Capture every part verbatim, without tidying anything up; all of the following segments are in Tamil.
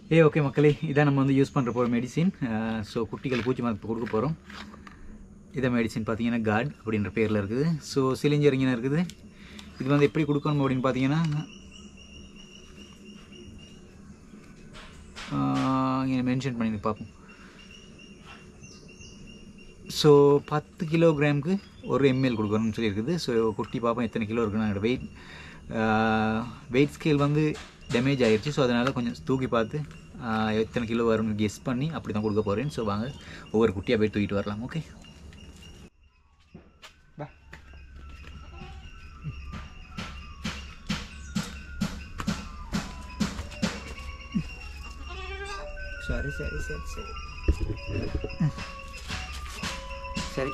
ஏ ஓகே மக்களே, இதான் நம்ம வந்து யூஸ் பண்ணுற போகிற மெடிசின். ஸோ குட்டிகள் பூச்சி மருந்து கொடுக்க போகிறோம். இதை மெடிசின் பார்த்தீங்கன்னா காட் அப்படின்ற பேரில் இருக்குது. ஸோ சிலிஞ்சர் இங்கே இருக்குது. இது வந்து எப்படி கொடுக்கணும் அப்படின்னு பார்த்தீங்கன்னா, இங்கே மென்ஷன் பண்ணி பார்ப்போம். ஸோ பத்து கிலோகிராமுக்கு ஒரு எம்எல் கொடுக்கணும்னு சொல்லியிருக்குது. ஸோ குட்டி பார்ப்போம் எத்தனை கிலோ இருக்குன்னு. என்னோடய வெயிட் வெயிட் ஸ்கேல் வந்து டேமேஜ் ஆகிடுச்சு. ஸோ அதனால் கொஞ்சம் தூக்கி பார்த்து எத்தனை கிலோ வரும்னு கெஸ் பண்ணி அப்படி தான் கொடுக்க போகிறேன். ஸோ வாங்க ஒவ்வொரு குட்டியாக போய் தூக்கிட்டு வரலாம். ஓகே, சரி சரி சரி சரி சரி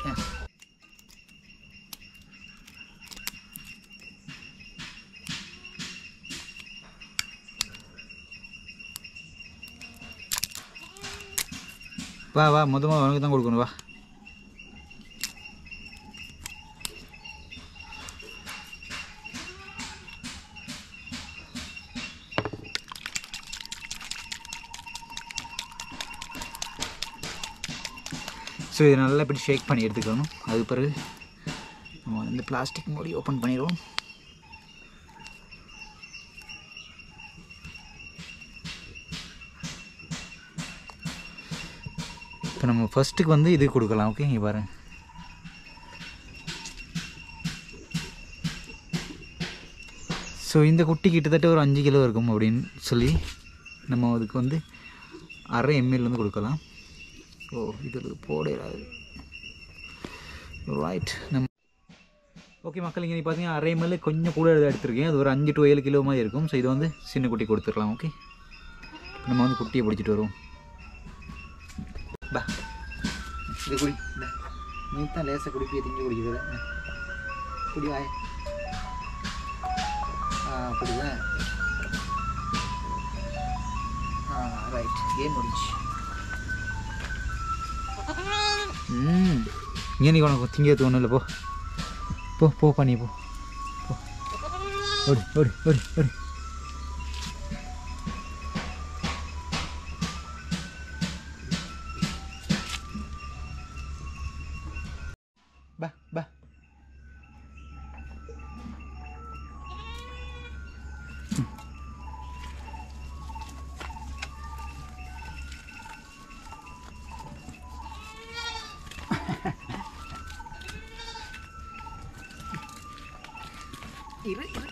வா வா, மொத்தமாக உனக்கு தான் கொடுக்கணும். வா, ஸோ இதை நல்லா இப்படி ஷேக் பண்ணி எடுத்துக்கணும். அது பிறகு நம்ம இந்த பிளாஸ்டிக் மூடி ஓப்பன் பண்ணிடுவோம். இப்போ நம்ம ஃபஸ்ட்டுக்கு வந்து இது கொடுக்கலாம். ஓகே, இங்கே பாருங்க. ஸோ இந்த குட்டி கிட்டத்தட்ட ஒரு அஞ்சு கிலோ இருக்கும் அப்படின்னு சொல்லி நம்ம அதுக்கு வந்து அரை எம்எல் வந்து கொடுக்கலாம். ஓ, இது போடாது. ரைட், நம்ம ஓகே மக்கள், இங்கே பார்த்தீங்கன்னா அரை எம்எல் கொஞ்சம் கூட எடுத்துருக்கேன். அது ஒரு அஞ்சு டு ஏழு கிலோ மாதிரி இருக்கும். ஸோ இது வந்து சின்ன குட்டி கொடுத்துடலாம். ஓகே, நம்ம வந்து குட்டியை பிடிச்சிட்டு வருவோம். பா, இது குடி. நீ தான் லேசாக குடிப்பிய திங்க குடிக்கிறது. குடி வாய. ஆ, அப்படிதான். ஆ, ரைட், கேம் முடிச்சு. ம் இங்கே நீ உனக்கு திங்கிறது ஒன்றும் இல்லை. போ போ போ பண்ணி போ போ. ஓடி ஓடி ஓடி ஓடி. பா பா. இரு இரு.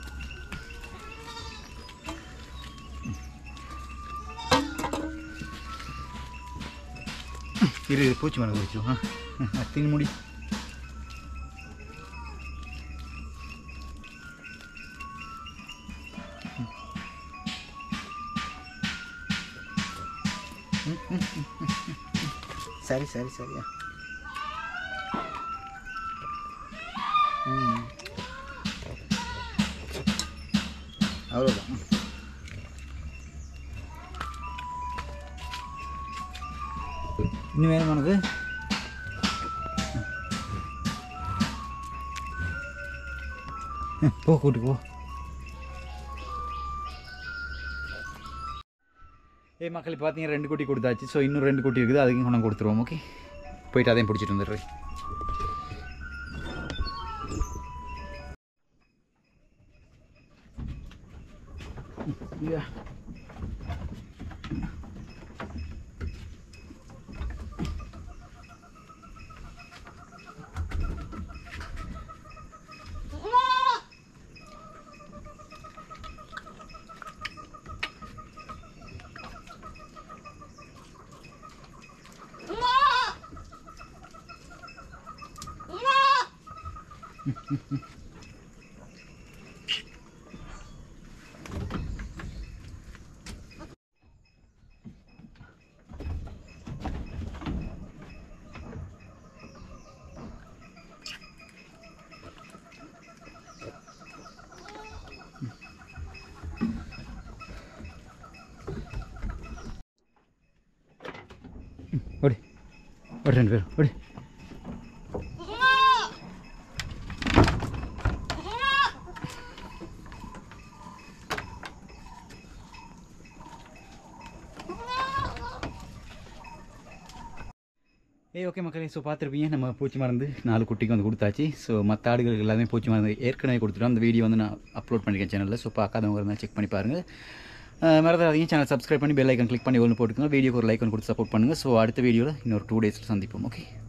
இரு பூச்சி மரம் குடிச்சோம். தின்னு முடி. சரி சரி சரியா. ம், அவ்வளோதான். இன்னும் வேணும் உனக்கு? போ, கூட்டு போ. ஏ மக்கள், பார்த்தீங்கன்னா ரெண்டு குட்டி கொடுத்தாச்சு. ஸோ இன்னும் ரெண்டு குட்டி இருக்குது, அதுக்கும் கொண்டு கொடுத்துருவோம். ஓகே, போயிட்டு அதையும் பிடிச்சிட்டு வந்துடுறேன். Yeah. ஓடி ஓடி ரெண்டு பேரும் ஓடி. ஏய் ஓகே மக்களே, ஸோ பார்த்துருப்பீங்க நம்ம பூச்சி மருந்து நாலு குட்டிக்கு வந்து கொடுத்தாச்சு. ஸோ மற்ற ஆடுகளுக்கு எல்லாமே பூச்சி மருந்து ஏற்கனவே கொடுத்துட்டோம். அந்த வீடியோ வந்து நான் அப்லோட் பண்ணியிருக்கேன் சேனலில். ஸோ பார்க்காதவங்க இருந்தால் செக் பண்ணி பாருங்கள். மறந்துடாதீங்க சேனல் சப்ஸ்கிரைப் பண்ணி பெல் ஐக்கன் கிளிக் பண்ணி ஒன்று போட்டுக்கோங்க. வீடியோக்கு ஒரு லைக் ஒன்று கொடுத்து சப்போர்ட் பண்ணுங்கள். ஸோ அடுத்த வீடியோவில் இன்னொரு டூ டேஸில் சந்திப்போம். ஓகே.